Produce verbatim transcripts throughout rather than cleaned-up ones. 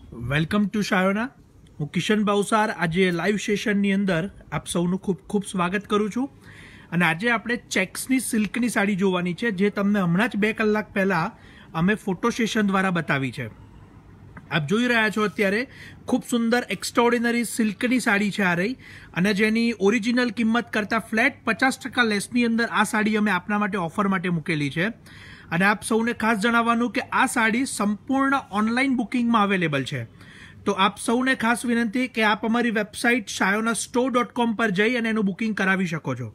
Welcome to Shayona. હું કિશન બાવસાર આજે live સેશનની અંદર આપ સૌનું ખૂબ ખૂબ સ્વાગત કરું છું. અને આજે આપણે ચેક્સની સિલ્કની સાડી જોવાની છે, જે તમને હમણાં જ બે કલાક પહેલાં અમે ફોટો સેશન દ્વારા બતાવી છે. આપ જોઈ રહ્યા છો અત્યારે ખૂબ સુંદર એક્સ્ટ્રાઓર્ડિનરી સિલ્કની સાડી છે આ રહી, અને જેની ઓરિજિનલ કિંમત કરતાં ફ્લેટ પચાસ ટકા લેસની અંદર આ સાડી અમે આપના માટે ઓફર માટે મૂકેલી છે. અને આપ સૌને ખાસ જણાવવાનું કે આ સાડી સંપૂર્ણ ઓનલાઈન બુકિંગમાં અવેલેબલ છે. તો આપ સૌને ખાસ વિનંતી કે આપ અમારી વેબસાઇટ શાયોના સ્ટોર ડોટ કોમ પર જઈ અને એનું બુકિંગ કરાવી શકો છો.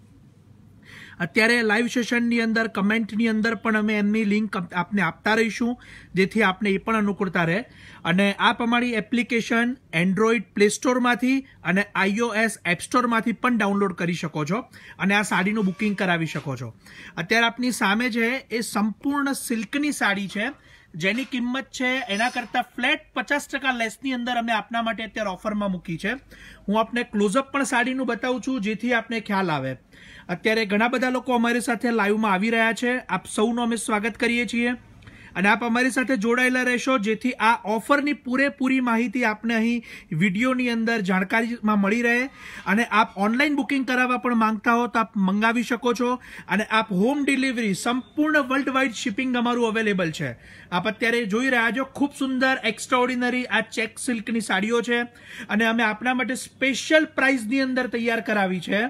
અત્યારે લાઈવ સેશનની અંદર કમેન્ટની અંદર પણ અમે એમની લિંક આપને આપતા રહીશું, જેથી આપને એ પણ અનુકૂળતા રહે. અને આપ અમારી એપ્લિકેશન એન્ડ્રોઈડ પ્લે સ્ટોરમાંથી અને આઈઓએસ એપ સ્ટોરમાંથી પણ ડાઉનલોડ કરી શકો છો અને આ સાડીનું બુકિંગ કરાવી શકો છો. અત્યારે આપની સામે છે એ સંપૂર્ણ સિલ્કની સાડી છે, જેની કિંમત છે એના કરતાં ફ્લેટ પચાસ ટકા લેસની અંદર અમે આપના માટે અત્યારે ઓફરમાં મૂકી છે. હું આપને ક્લોઝઅપ પણ સાડીનું બતાવું છું, જેથી આપને ખ્યાલ આવે. અત્યારે ઘણા બધા લોકો અમારી સાથે લાઈવમાં આવી રહ્યા છે. આપ સૌનું અમે સ્વાગત કરીએ છીએ અને આપ અમારી સાથે જોડાયેલા રહેશો, જેથી આ ઓફરની પૂરેપૂરી માહિતી આપને અહીં વિડીયોની અંદર જાણકારીમાં મળી રહે. અને આપ ઓનલાઈન બુકિંગ કરાવવા પણ માંગતા હો તો આપ મંગાવી શકો છો. અને આપ હોમ ડિલિવરી સંપૂર્ણ વર્લ્ડ વાઇડ શિપિંગ અમારું અવેલેબલ છે. આપ અત્યારે જોઈ રહ્યા છો ખૂબ સુંદર એક્સ્ટ્રાઓર્ડિનરી આ ચેક સિલ્કની સાડીઓ છે, અને અમે આપના માટે સ્પેશિયલ પ્રાઇસની અંદર તૈયાર કરાવી છે,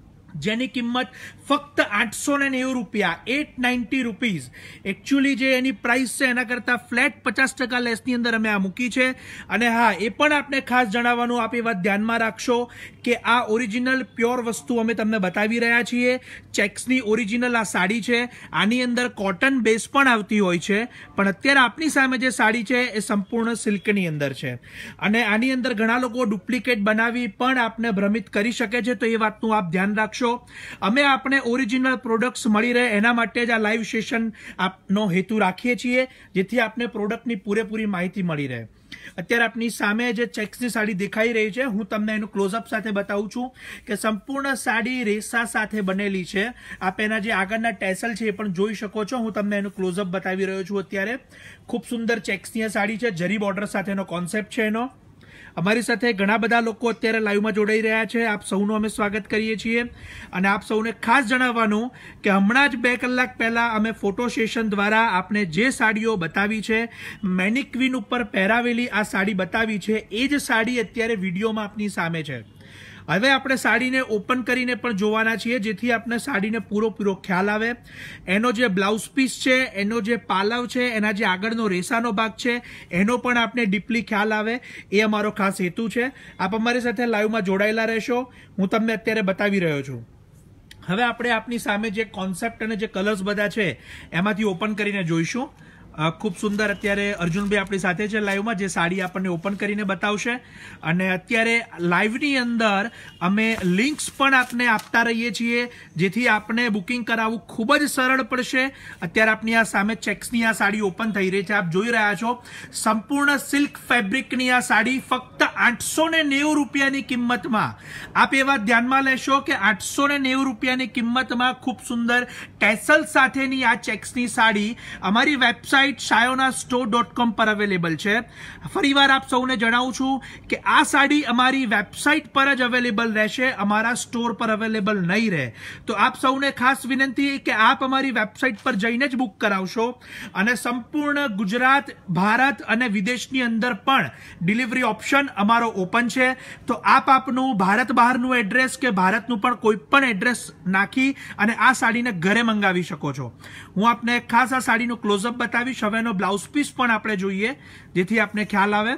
જેની કિંમત ફક્ત આઠસો ને નેવું રૂપિયા એટ નાઇન્ટી રૂપીઝ. એકચ્યુઅલી જે એની પ્રાઇસ છે એના કરતાં ફ્લેટ પચાસ ટકા લેસની અંદર અમે આ મૂકી છે. અને હા, એ પણ આપને ખાસ જણાવવાનું, આપ એ વાત ધ્યાનમાં રાખશો કે આ ઓરિજિનલ પ્યોર વસ્તુ અમે તમને બતાવી રહ્યા છીએ. ચેક્સની ઓરિજિનલ આ સાડી છે. આની અંદર કોટન બેઝ પણ આવતી હોય છે, પણ અત્યારે આપની સામે જે સાડી છે એ સંપૂર્ણ સિલ્કની અંદર છે. અને આની અંદર ઘણા લોકો ડુપ્લિકેટ બનાવી પણ આપને ભ્રમિત કરી શકે છે, તો એ વાતનું આપ ધ્યાન રાખશો. અમે આપણે ઓરિજિનલ પ્રોડક્ટ્સ મળી રહે એના માટે જ આ લાઈવ સેશન આપનો હેતુ રાખીએ છીએ, જેથી આપને પ્રોડક્ટની પૂરેપૂરી માહિતી મળી રહે. અત્યારે આપની સામે જે ચેક્સની સાડી દેખાઈ રહી છે, હું તમને એનું ક્લોઝઅપ સાથે બતાવું છું કે સંપૂર્ણ સાડી રેસા સાથે બનેલી છે. આપ એના જે આગળના ટેસલ છે એ પણ જોઈ શકો છો. હું તમને એનું ક્લોઝઅપ બતાવી રહ્યો છું. અત્યારે ખૂબ સુંદર ચેક્સની આ સાડી છે, જરી બોર્ડર સાથેનો કોન્સેપ્ટ છે એનો. અમારી સાથે ઘણા બધા લોકો અત્યારે લાઈવમાં જોડાઈ રહ્યા છે. આપ સૌનું અમે સ્વાગત કરીએ છીએ. અને આપ સૌને ખાસ જણાવવાનું કે હમણાં જ બે કલાક પહેલાં અમે ફોટો સેશન દ્વારા આપને જે સાડીઓ બતાવી છે, મેનિક્વિન ઉપર પહેરાવેલી આ સાડી બતાવી છે, એ જ સાડી અત્યારે વિડીયોમાં આપની સામે છે. હવે આપણે સાડીને ઓપન કરીને પણ જોવાના છીએ, જેથી આપને સાડીને પૂરો પૂરો ખ્યાલ આવે. એનો જે બ્લાઉઝ પીસ છે, એનો જે પાલવ છે, એના જે આગળનો રેસાનો ભાગ છે, એનો પણ આપને ડીપલી ખ્યાલ આવે, એ અમારો ખાસ હેતુ છે. આપ અમારી સાથે લાઈવમાં જોડાયેલા રહેશો. હું તમને અત્યારે બતાવી રહ્યો છું. હવે આપણે આપની સામે જે કોન્સેપ્ટ અને જે કલર્સ બધા છે એમાંથી ઓપન કરીને જોઈશું. ખૂબ સુંદર અત્યારે અર્જુનભાઈ આપણી સાથે છે લાઈવમાં, જે સાડી આપણને ઓપન કરીને બતાવશે. અને અત્યારે લાઈવની અંદર અમે લિંક્સ પણ આપને આપતા રહીએ છીએ, જેથી આપને બુકિંગ કરાવવું ખૂબ જ સરળ પડશે. અત્યારે આપની આ સામે ચેક્સની આ સાડી ઓપન થઈ રહી છે. આપ જોઈ રહ્યા છો સંપૂર્ણ સિલ્ક ફેબ્રિકની આ સાડી ફક્ત આઠસો ને નેવું રૂપિયાની કિંમતમાં. આપ એ વાત ધ્યાનમાં લેશો કે આઠસો ને નેવું રૂપિયાની કિંમતમાં ખૂબ સુંદર ટેસલ સાથેની આ ચેક્સની સાડી અમારી વેબસાઇટ શાયોના સ્ટોર ડોટ કોમ પર અવેલેબલ છે. ફરીવાર આપ સૌને જણાવું છું કે આ સાડી અમારી વેબસાઇટ પર જ અવેલેબલ રહેશે, અમારા સ્ટોર પર અવેલેબલ નહીં રહે. તો આપ સૌને ખાસ વિનંતી કે આપ અમારી વેબસાઇટ પર જઈને જ બુક કરાવશો. અને સંપૂર્ણ ગુજરાત, ભારત અને વિદેશની અંદર પણ ડિલિવરી ઓપ્શન અમારો ઓપન છે. તો આપ આપનું ભારત બહારનું એડ્રેસ કે ભારતનું પણ કોઈ પણ એડ્રેસ નાખી અને આ સાડીને ઘરે મંગાવી શકો છો. હું આપને ખાસ આ સાડીનું ક્લોઝઅપ બતાવીશ. હવે એનો બ્લાઉઝ પીસ પણ આપણે જોઈએ, જેથી આપને ખ્યાલ આવે.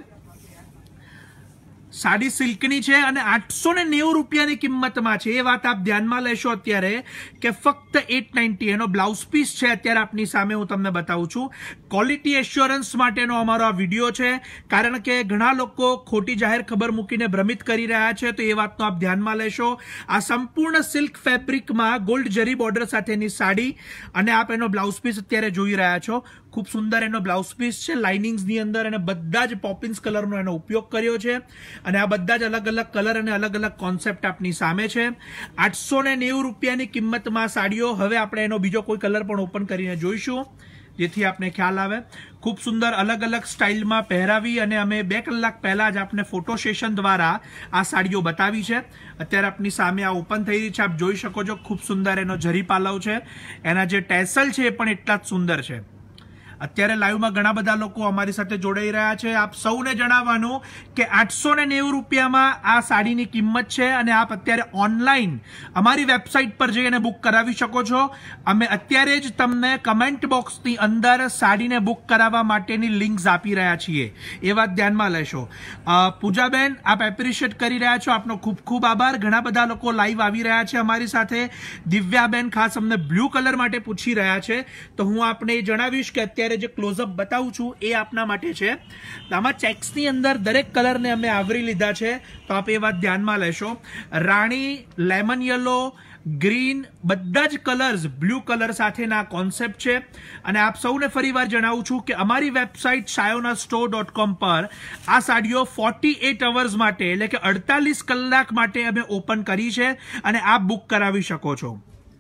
સાડી સિલ્કની છે અને આઠસો ને નેવું રૂપિયાની કિંમતમાં છે. એ વાત આપ ધ્યાનમાં લેશો અત્યારે કે ફક્ત એટ નાઇન્ટી એનો બ્લાઉઝ પીસ છે. અત્યારે આપની સામે હું તમને બતાવું છું. ક્વોલિટી એશ્યોરન્સ માટેનો અમારો આ વિડીયો છે, કારણ કે ઘણા લોકો ખોટી જાહેર ખબર મૂકીને ભ્રમિત કરી રહ્યા છે, તો એ વાતનો આપ ધ્યાનમાં લેશો. આ સંપૂર્ણ સિલ્ક ફેબ્રિકમાં ગોલ્ડ જરી બોર્ડર સાથેની સાડી, અને આપ એનો બ્લાઉઝ પીસ અત્યારે જોઈ રહ્યા છો. ખૂબ સુંદર એનો બ્લાઉઝ પીસ છે, લાઇનિંગ્સની અંદર, અને બધા જ પોપિન્સ કલરનો એનો ઉપયોગ કર્યો છે. અને આ બધા જ અલગ અલગ કલર અને અલગ અલગ કોન્સેપ્ટ આપની સામે છે. આઠસો ને નેવું રૂપિયાની કિંમતમાં સાડીઓ. હવે આપણે એનો બીજો કોઈ કલર પણ ઓપન કરીને જોઈશું. જેથી આપને ખ્યાલ આવે. ખૂબ સુંદર અલગ અલગ સ્ટાઇલમાં પહેરાવી અને અમે બે કલાક પહેલાં જ આપને ફોટો સેશન દ્વારા આ સાડીઓ બતાવી છે. અત્યારે આપની સામે આ ઓપન થઈ રહી છે, આપ જોઈ શકો છો. ખૂબ સુંદર એનો જરી પાલવ છે, એના જે ટેસલ છે એ પણ એટલા જ સુંદર છે. અત્યારે લાઈવમાં ઘણા બધા લોકો અમારી સાથે જોડાઈ રહ્યા છે. આપ સૌને જણાવવાનું કે આઠસો ને નેવું રૂપિયામાં આ સાડીની કિંમત છે અને આપ અત્યારે ઓનલાઈન અમારી વેબસાઇટ પર જઈને બુક કરાવી શકો છો. અમે અત્યારે જ તમને કમેન્ટ બોક્સની અંદર સાડીને બુક કરાવવા માટેની લિંક્સ આપી રહ્યા છીએ, એ વાત ધ્યાનમાં લેશો. પૂજાબેન, આપ એપ્રિશિએટ કરી રહ્યા છો, આપનો ખૂબ ખૂબ આભાર. ઘણા બધા લોકો લાઈવ આવી રહ્યા છે અમારી સાથે. દિવ્યાબેન ખાસ અમને બ્લુ કલર માટે પૂછી રહ્યા છે, તો હું આપને જણાવીશ કે અત્યારે જે ક્લોઝઅપ બતાવું છું એ આપના માટે છે. આમાં ચેક્સની અંદર દરેક કલરને અમે આવરી લીધા છે, તો આપ એ વાત ધ્યાનમાં લેશો. રાણી, લેમન યલો, ગ્રીન, બધા જ કલર્સ બ્લુ કલર સાથેના કોન્સેપ્ટ છે. અને આપ સૌને ફરીવાર જણાવું છું કે અમારી વેબસાઇટ શાયોના સ્ટોર ડોટ કોમ પર આ સાડીઓ ફોર્ટી એટ અવર્સ માટે એટલે કે અડતાલીસ કલાક માટે અમે ઓપન કરી છે અને આપ બુક કરાવી શકો છો.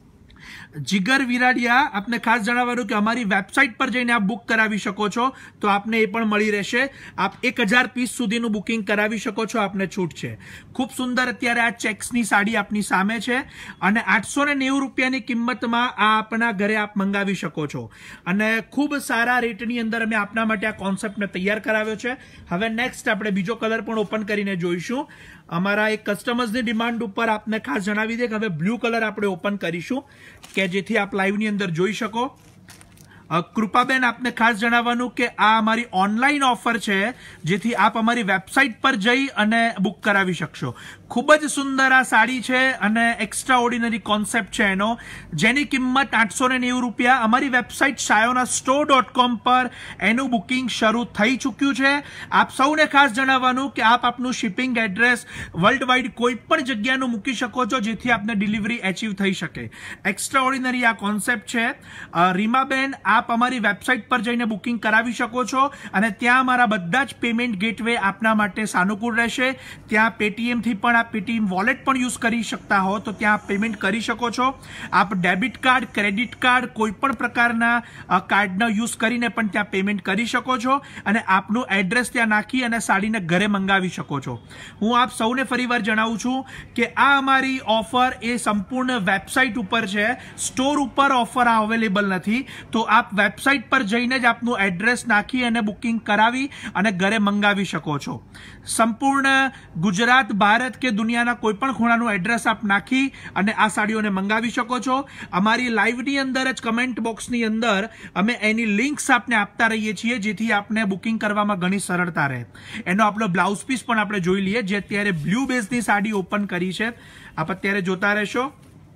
જીગર વિરાડિયા, આપને ખાસ જણાવવાનું કે અમારી વેબસાઇટ પર જઈને આપ બુક કરાવી શકો છો, તો આપને એ પણ મળી રહેશે. આપ એક હજાર પીસ સુધીનું બુકિંગ કરાવી શકો છો, આપને છૂટ છે. ખૂબ સુંદર અત્યારે આ ચેક્સની સાડી આપની સામે છે અને આઠસો ને નેવું રૂપિયાની કિંમતમાં આ આપના ઘરે આપ મંગાવી શકો છો અને ખૂબ સારા રેટની અંદર અમે આપના માટે આ કોન્સેપ્ટને તૈયાર કરાવ્યો છે. હવે નેક્સ્ટ આપણે બીજો કલર પણ ઓપન કરીને જોઈશું. અમારા એક કસ્ટમર્સની ડિમાન્ડ ઉપર આપને ખાસ જણાવી દે કે હવે બ્લુ કલર આપણે ઓપન કરીશું કે જેથી આપ લાઈવની અંદર જોઈ શકો. કૃપાબેન, આપને ખાસ જણાવવાનું કે આ અમારી ઓનલાઈન ઓફર છે, જેથી આપ અમારી વેબસાઇટ પર જઈ અને બુક કરાવી શકશો. ખૂબ જ સુંદર આ સાડી છે અને એક્સ્ટ્રા ઓર્ડિનરી કોન્સેપ્ટ છે એનો, જેની કિંમત આઠસો ને નેવું રૂપિયા. અમારી વેબસાઇટ શાયોના સ્ટોર ડોટ કોમ પર એનું બુકિંગ શરૂ થઈ ચૂક્યું છે. આપ સૌને ખાસ જણાવવાનું કે આપ આપનું શિપિંગ એડ્રેસ વર્લ્ડ વાઇડ કોઈ પણ જગ્યાનું મૂકી શકો છો, જેથી આપને ડિલિવરી એચીવ થઈ શકે. એક્સ્ટ્રા ઓર્ડિનરી આ કોન્સેપ્ટ છે. રીમાબેન, આપ અમારી વેબસાઇટ પર જઈને બુકિંગ કરાવી શકો છો અને ત્યાં અમારા બધા જ પેમેન્ટ ગેટવે આપના માટે સાનુકૂળ રહેશે. ત્યાં પેટીએમથી પણ આપ પેટીએમ વોલેટ પણ યુઝ કરી શકતા હો, તો ત્યાં પેમેન્ટ કરી શકો છો. આપ ડેબિટ કાર્ડ, ક્રેડિટ કાર્ડ, કોઈ પણ પ્રકારના કાર્ડનો યુઝ કરીને પણ ત્યાં પેમેન્ટ કરી શકો છો અને આપનું એડ્રેસ ત્યાં નાખી અને સાડીને ઘરે મંગાવી શકો છો. હું આપ સૌને ફરીવાર જણાવું છું કે આ અમારી ઓફર એ સંપૂર્ણ વેબસાઇટ ઉપર છે, સ્ટોર ઉપર ઓફર અવેલેબલ નથી. તો આપ વેબસાઇટ પર જઈને જ આપનું એડ્રેસ નાખી અને બુકિંગ કરાવી અને ઘરે મંગાવી શકો છો. સંપૂર્ણ ગુજરાત, ભારત કે દુનિયાના કોઈ પણ ખૂણાનું એડ્રેસ આપ નાખી અને આ સાડીઓને મંગાવી શકો છો. અમારી લાઈવની અંદર જ કમેન્ટ બોક્સની અંદર અમે એની લિંક્સ આપને આપતા રહીએ છીએ, જેથી આપને બુકિંગ કરવામાં ઘણી સરળતા રહે. એનો આપણો બ્લાઉઝ પીસ પણ આપણે જોઈ લઈએ, જે અત્યારે બ્લુ બેઝની સાડી ઓપન કરી છે. આપ અત્યારે જોતા રહેશો.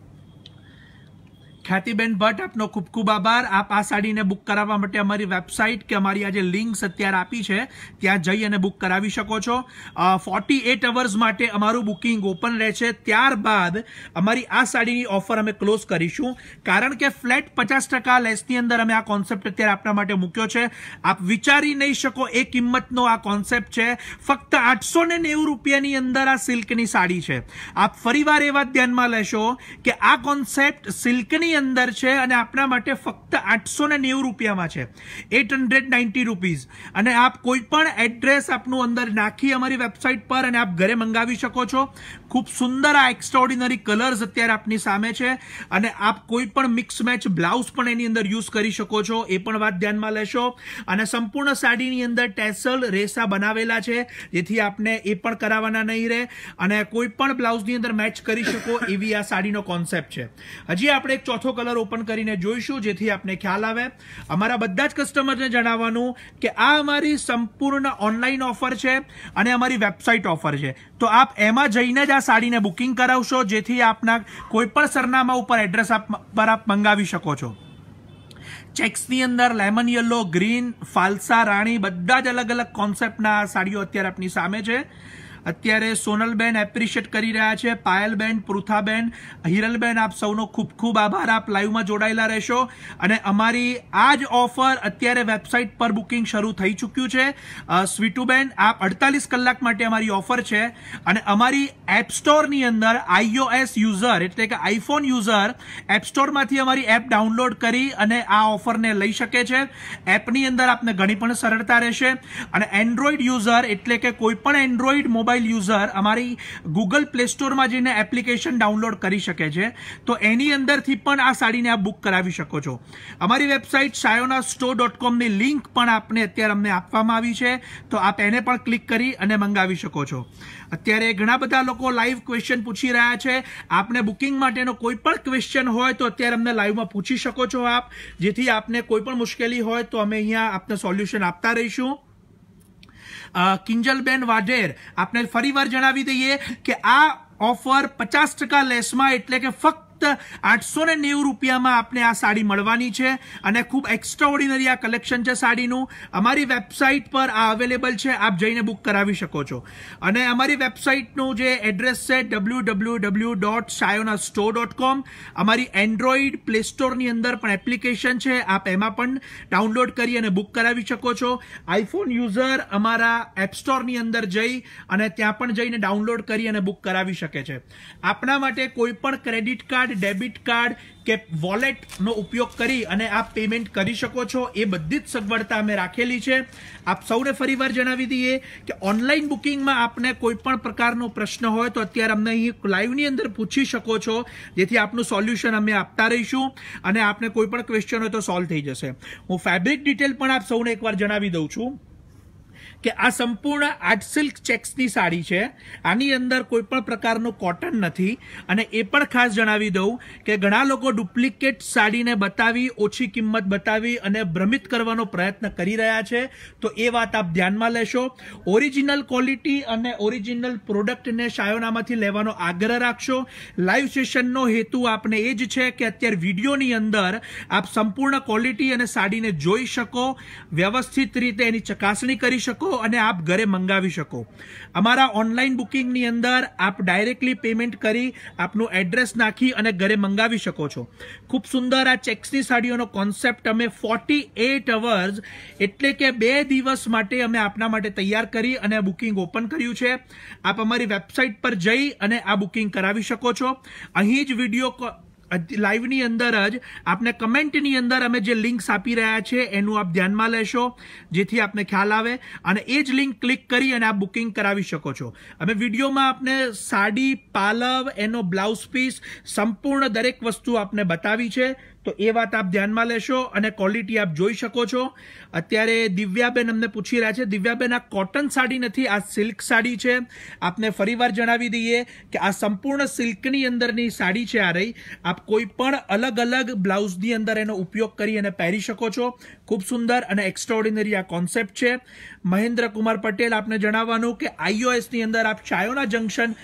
ખ્યાતિબેન ભટ્ટ, આપનો ખૂબ ખૂબ આભાર. આપ આ સાડીને બુક કરાવવા માટે અમારી વેબસાઇટ કે અમારી આ જે લિંક્સ અત્યારે આપી છે ત્યાં જઈ અને બુક કરાવી શકો છો. ફોર્ટી એટ અવર્સ માટે અમારું બુકિંગ ઓપન રહે છે. ત્યારબાદ અમારી આ સાડીની ઓફર અમે ક્લોઝ કરીશું, કારણ કે ફ્લેટ પચાસ ટકા લેસની અંદર અમે આ કોન્સેપ્ટ અત્યારે આપના માટે મૂક્યો છે. આપ વિચારી નહીં શકો એ કિંમતનો આ કોન્સેપ્ટ છે. ફક્ત આઠસો ને નેવું રૂપિયાની અંદર આ સિલ્કની સાડી છે. આપ ફરીવાર એ વાત ધ્યાનમાં લેશો કે આ કોન્સેપ્ટ સિલ્કની અંદર છે અને આપના માટે ફક્ત આઠસો ને નેવું રૂપિયામાં છે, એટ હંડ્રેડ નાઇન્ટી રૂપીઝ. અને આપ કોઈ પણ એડ્રેસ આપનું અંદર નાખી અમારી વેબસાઇટ પર અને આપ ઘરે મંગાવી શકો છો. ખૂબ સુંદર આ એક્સ્ટ્રાઓર્ડિનરી કલર્સ અત્યારે આપની સામે છે અને આપ કોઈ પણ મિક્સ મેચ બ્લાઉઝ પણ એની અંદર યુઝ કરી શકો છો, એ પણ વાત ધ્યાનમાં લેશો. અને સંપૂર્ણ સાડીની અંદર ટેસલ રેસા બનાવેલા છે, જેથી આપને એ પણ કરાવવાના નહીં રહે અને કોઈ પણ બ્લાઉઝની અંદર મેચ કરી શકો એવી આ સાડીનો કોન્સેપ્ટ છે. હજી આપણે એક ચોથો કલર ઓપન કરીને જોઈશું, જેથી આપને ખ્યાલ આવે. અમારા બધા જ કસ્ટમરને જણાવવાનું કે આ અમારી સંપૂર્ણ ઓનલાઈન ઓફર છે અને અમારી વેબસાઇટ ઓફર છે, તો આપ એમાં જઈને જ આ સાડીને બુકિંગ કરાવશો, જેથી આપના કોઈ પણ સરનામા ઉપર એડ્રેસ પર આપ મંગાવી શકો છો. ચેક્સની અંદર લેમન યલો, ગ્રીન, ફાલસા, રાણી બધા જ અલગ અલગ કોન્સેપ્ટના સાડીઓ અત્યારે આપની સામે છે. અત્યારે સોનલબેન એપ્રિશિએટ કરી રહ્યા છે, પાયલબેન, પૃથાબેન, હિરલબેન, આપ સૌનો ખૂબ ખૂબ આભાર. આપ લાઈવમાં જોડાયેલા રહેશો. અને અમારી આ જ ઓફર અત્યારે વેબસાઇટ પર બુકિંગ શરૂ થઈ ચૂક્યું છે. સ્વીટુબેન, આપ અડતાલીસ કલાક માટે અમારી ઓફર છે. અને અમારી એપ સ્ટોરની અંદર આઈઓએસ યુઝર એટલે કે આઈફોન યુઝર એપ સ્ટોરમાંથી અમારી એપ ડાઉનલોડ કરી અને આ ઓફરને લઈ શકે છે. એપની અંદર આપને ઘણી પણ સરળતા રહેશે. અને એન્ડ્રોઈડ યુઝર એટલે કે કોઈ પણ એન્ડ્રોઈડ મોબાઈલ યુઝર અમારી ગૂગલ પ્લે સ્ટોરમાં જઈને એપ્લિકેશન ડાઉનલોડ કરી શકે છે. તો એની અંદરથી પણ આ સાડીને આપ બુક કરાવી શકો છો. અમારી વેબસાઇટ શાયોના સ્ટોર ડોટ કોમની લિંક પણ આપને અત્યારે અમને આપવામાં આવી છે, તો આપ એને પણ ક્લિક કરી અને મંગાવી શકો છો. અત્યારે ઘણા બધા લોકો લાઈવ ક્વેશ્ચન પૂછી રહ્યા છે. આપને બુકિંગ માટેનો કોઈ પણ ક્વેશ્ચન હોય તો અત્યારે અમને લાઈવમાં પૂછી શકો છો આપ, જેથી આપને કોઈ પણ મુશ્કેલી હોય તો અમે અહીંયા આપને સોલ્યુશન આપતા રહીશું. કિંજલબેન વાઢેર, આપને ફરીવાર જણાવી દઈએ કે આ ઓફર પચાસ ટકા લેસમાં એટલે કે ફક્ત આઠસો ને નેવું રૂપિયામાં આપને આ સાડી મળવાની છે. અને ખૂબ એક્સ્ટ્રાઓર્ડિનરી આ કલેક્શન છે સાડીનું. અમારી વેબસાઇટ પર આ અવેલેબલ છે, આપ જઈને બુક કરાવી શકો છો. અને અમારી વેબસાઇટનું જે એડ્રેસ છે W W W dot Shayona store dot com. અમારી એન્ડ્રોઈડ પ્લે સ્ટોરની અંદર પણ એપ્લિકેશન છે, આપ એમાં પણ ડાઉનલોડ કરી અને બુક કરાવી શકો છો. આઈફોન યુઝર અમારા એપ સ્ટોરની અંદર જઈ અને ત્યાં પણ જઈને ડાઉનલોડ કરી અને બુક કરાવી શકે છે. આપણા માટે કોઈ પણ ક્રેડિટ કાર્ડ, ડેબિટ કાર્ડ કે વોલેટનો ઉપયોગ કરી અને આપ પેમેન્ટ કરી શકો છો. એ બધી જ સગવડતા અમે રાખેલી છે. આપ સૌને ફરીવાર જણાવી દઈએ કે ઓનલાઈન બુકિંગમાં આપને કોઈ પણ પ્રકારનો પ્રશ્ન હોય તો અત્યારે અમને અહીં લાઈવની અંદર પૂછી શકો છો, જેથી આપનું સોલ્યુશન અમે આપતા રહીશું અને આપને કોઈ પણ ક્વેશ્ચન હોય તો સોલ્વ થઈ જશે. હું ફેબ્રિક ડિટેલ પણ આપ સૌને એકવાર જણાવી દઉં છું કે આ સંપૂર્ણ આર્ટ સિલ્ક ચેક્સની સાડી છે. આની અંદર કોઈ પણ પ્રકારનું કોટન નથી. અને એ પણ ખાસ જણાવી દઉં કે ઘણા લોકો ડુપ્લિકેટ સાડીને બતાવી, ઓછી કિંમત બતાવી અને ભ્રમિત કરવાનો પ્રયત્ન કરી રહ્યા છે, તો એ વાત આપ ધ્યાનમાં લેશો. ઓરિજિનલ ક્વોલિટી અને ઓરિજિનલ પ્રોડક્ટને શાયોનામાંથી લેવાનો આગ્રહ રાખશો. લાઈવ સેશનનો હેતુ આપને એ જ છે કે અત્યારે વિડીયોની અંદર આપ સંપૂર્ણ ક્વોલિટી અને સાડીને જોઈ શકો, વ્યવસ્થિત રીતે એની ચકાસણી કરી શકો અને આપ ઘરે મંગાવી શકો. અમારા ઓનલાઈન બુકિંગની અંદર આપ ડાયરેક્ટલી પેમેન્ટ કરી આપનું એડ્રેસ નાખી અને ઘરે મંગાવી શકો છો. ખૂબ સુંદર આ ચેક્સની સાડીઓનો કોન્સેપ્ટ અમે ફોર્ટી એટ અવર્સ એટલે કે બે દિવસ માટે અમે આપના માટે તૈયાર કરી અને બુકિંગ ઓપન કર્યું છે. આપ અમારી વેબસાઇટ પર જઈ અને આ બુકિંગ કરાવી શકો છો. અહીં જ વિડીયો લાઈવની અંદર જ આપને કમેન્ટની અંદર અમે જે લિંક્સ આપી રહ્યા છે એનું આપ ધ્યાનમાં લેશો, જેથી આપને ખ્યાલ આવે અને એ જ લિંક ક્લિક કરી અને આપ બુકિંગ કરાવી શકો છો. અમે વિડીયોમાં આપને સાડી, પાલવ, એનો બ્લાઉઝ પીસ, સંપૂર્ણ દરેક વસ્તુ આપને બતાવી છે, તો એ વાત આપ ધ્યાનમાં લેશો અને ક્વોલિટી આપ જોઈ શકો છો. અત્યારે દિવ્યાબેન અમને પૂછી રહ્યા છે, દિવ્યાબેન આ કોટન સાડી નથી, આ સિલ્ક સાડી છે. આપને ફરીવાર જણાવી દઈએ કે આ સંપૂર્ણ સિલ્કની અંદરની સાડી છે. આ રહી, આપ કોઈ પણ અલગ અલગ બ્લાઉઝની અંદર એનો ઉપયોગ કરી અને પહેરી શકો છો. ખૂબ સુંદર અને એક્સ્ટ્રાઓર્ડિનરી આ કોન્સેપ્ટ છે. મહેન્દ્ર કુમાર પટેલ, આપને જણાવવાનું કે આઈઓએસની અંદર આપ શાયોના જંકશન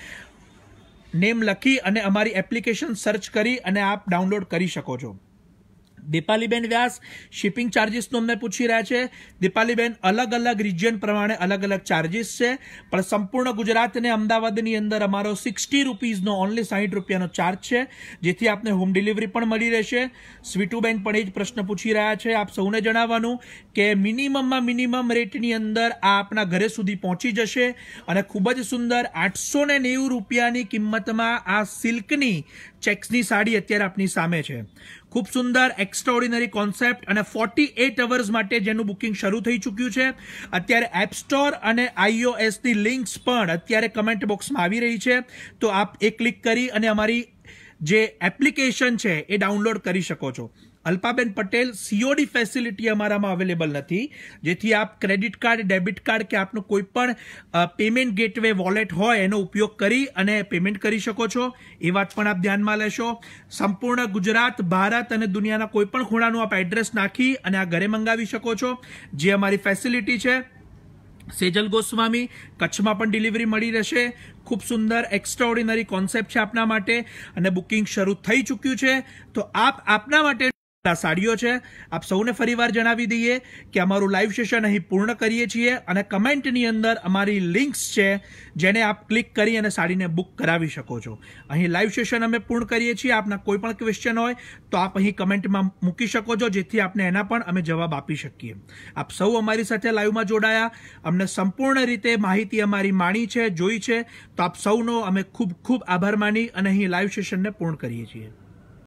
નેમ લખી અને અમારી એપ્લિકેશન સર્ચ કરી અને આપ ડાઉનલોડ કરી શકો છો. દીપાલીબેન વ્યાસ શિપિંગ ચાર્જીસનું અમને પૂછી રહ્યા છે. દીપાલીબેન, અલગ અલગ રિજિયન પ્રમાણે અલગ અલગ ચાર્જીસ છે, પણ સંપૂર્ણ ગુજરાત અને અમદાવાદની અંદર અમારો સિક્સટી રૂપીઝનો ઓનલી સાહીઠ રૂપિયાનો ચાર્જ છે, જેથી આપને હોમ ડિલિવરી પણ મળી રહેશે. સ્વીટુબેન પણ એ જ પ્રશ્ન પૂછી રહ્યા છે. આપ સૌને જણાવવાનું કે મિનિમમમાં મિનિમમ રેટની અંદર આ આપણા ઘરે સુધી પહોંચી જશે અને ખૂબ જ સુંદર આઠસો ને નેવું રૂપિયાની કિંમતમાં આ સિલ્કની ચેક્સની સાડી અત્યારે આપની સામે છે. ખૂબ સુંદર એક્સ્ટ્રાઓર્ડિનરી કોન્સેપ્ટ અને ફોર્ટી એટ અવર્સ માટે જેનું બુકિંગ શરૂ થઈ ચૂક્યું છે. અત્યારે એપ સ્ટોર અને આઈઓએસની લિંક્સ પણ અત્યારે કમેન્ટ બોક્સમાં આવી રહી છે, તો આપ એ ક્લિક કરી અને અમારી જે એપ્લિકેશન છે એ ડાઉનલોડ કરી શકો છો. અલ્પાબેન પટેલ, સીઓડી ફેસિલિટી અમારામાં અવેલેબલ નથી, જેથી આપ ક્રેડિટ કાર્ડ, ડેબિટ કાર્ડ કે આપનું કોઈ પણ પેમેન્ટ ગેટવે વોલેટ હોય એનો ઉપયોગ કરી અને પેમેન્ટ કરી શકો છો. એ વાત પણ આપ ધ્યાનમાં લેશો. સંપૂર્ણ ગુજરાત, ભારત અને દુનિયાના કોઈ પણ ખૂણાનું આપ એડ્રેસ નાખી અને આ ઘરે મંગાવી શકો છો, જે અમારી ફેસિલિટી છે. સેજલ ગોસ્વામી, કચ્છમાં પણ ડિલિવરી મળી રહેશે. ખૂબ સુંદર એક્સ્ટ્રાઓર્ડિનરી કોન્સેપ્ટ છે આપના માટે અને બુકિંગ શરૂ થઈ ચૂક્યું છે, તો આપ આપના માટે આ સાડીઓ છે આપ સૌને ફરીવાર જણાવી દઈએ કે અમારું લાઈવ સેશન અહીં પૂર્ણ કરીએ છીએ અને કમેન્ટની અંદર અમારી લિંક્સ છે જેને આપ ક્લિક કરી અને સાડીને બુક કરાવી શકો છો. અહીં લાઈવ સેશન અમે પૂર્ણ કરીએ છીએ. આપના કોઈ પણ ક્વેશ્ચન હોય તો આપ અહીં કમેન્ટમાં મૂકી શકો છો, જેથી આપને એના પણ અમે જવાબ આપી શકીએ. આપ સૌ અમારી સાથે લાઈવમાં જોડાયા, અમને સંપૂર્ણ રીતે માહિતી અમારી માણી છે, જોઈ છે, તો આપ સૌનો અમે ખૂબ ખૂબ આભાર માની અને અહીં લાઈવ સેશનને પૂર્ણ કરીએ છીએ.